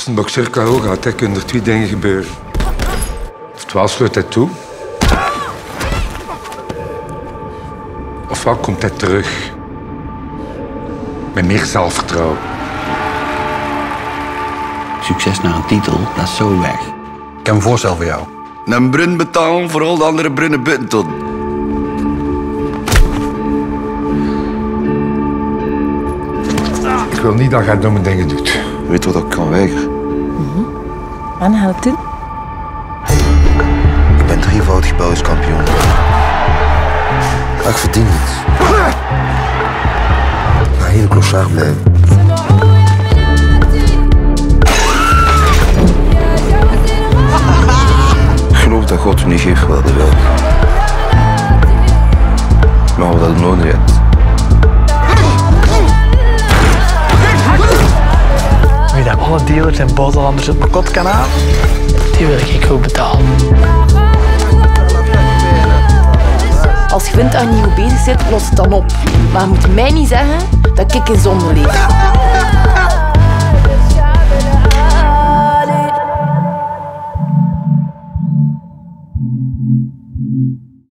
Als een boxer KO gaat, hè, kunnen er twee dingen gebeuren. Oftewel sluit hij toe. Ofwel komt hij terug. Met meer zelfvertrouwen. Succes naar een titel, dat is zo weg. Ik heb een voorstel voor jou. Een brun betalen voor al de andere brunnen buiten tot. Ik wil niet dat jij domme dingen doet. Weet wat ik kan weigeren? En ga je het doen? Ik ben drievoudig Belgisch kampioen. Maar ik verdien niets. Ik ga heel clochard blijven. Ik geloof dat God u niet geeft wat hij wil. Maar wat hij nodig heeft. Wie dat alle dealers en buitenlanders het pakot kan halen, die wil ik goed betalen. Als je vindt dat je niet goed bezig bent, los het dan op. Maar je moet mij niet zeggen dat ik in zonde leef.